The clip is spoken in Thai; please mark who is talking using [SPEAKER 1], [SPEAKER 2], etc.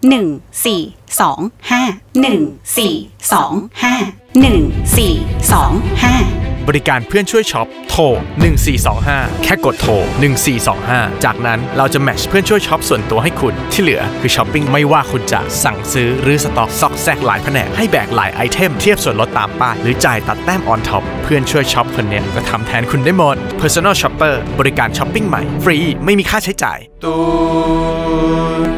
[SPEAKER 1] บริการเพื่อนช่วยช็อปโทร1425แค่กดโทร1425จากนั้นเราจะแมทช์เพื่อนช่วยช็อปส่วนตัวให้คุณที่เหลือคือช้อปปิ้งไม่ว่าคุณจะสั่งซื้อหรือสต็อกซอกแซกหลายแผนกให้แบกหลายไอเทมเทียบส่วนลดตามป้ายหรือจ่ายตัดแต้มออนท็อปเพื่อนช่วยช็อปคนนี้ก็ทำแทนคุณได้หมด Personal Shopper บริการช้อปปิ้งใหม่ฟรีไม่มีค่าใช้จ่าย